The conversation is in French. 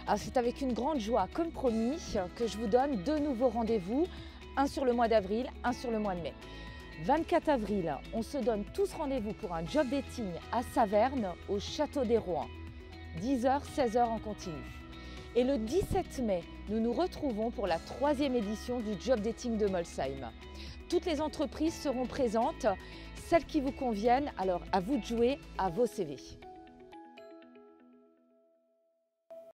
Alors c'est avec une grande joie, comme promis, que je vous donne deux nouveaux rendez-vous, un sur le mois d'avril, un sur le mois de mai. 24 avril, on se donne tous rendez-vous pour un job dating à Saverne, au Château des Rohan. 10h, 16h en continu. Et le 17 mai, nous nous retrouvons pour la 3e édition du job dating de Molsheim. Toutes les entreprises seront présentes, celles qui vous conviennent, alors à vous de jouer à vos CV.